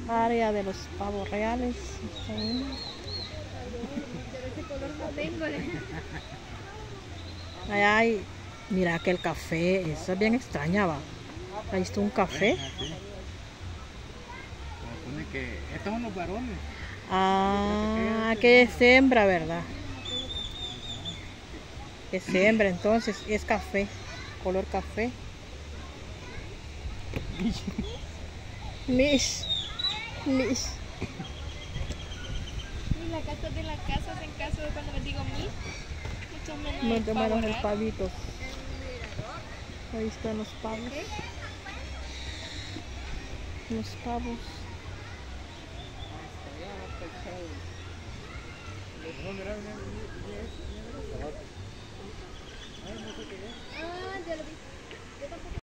Área de los pavos reales. De ese color no tengo. Allá hay, mira aquel café, eso es bien extraña, va. Ahí está un café. Así. Supone que estos son los varones. Ah, que es hembra, ¿verdad? Es hembra, entonces es café, color café. Mish. Y la casa de la casa en caso de cuando les digo mí, mucho menos No el te pavo menos el real. pavito. Ahí están los pavos. Los pavos. Ah, ya lo vi. Yo tampoco.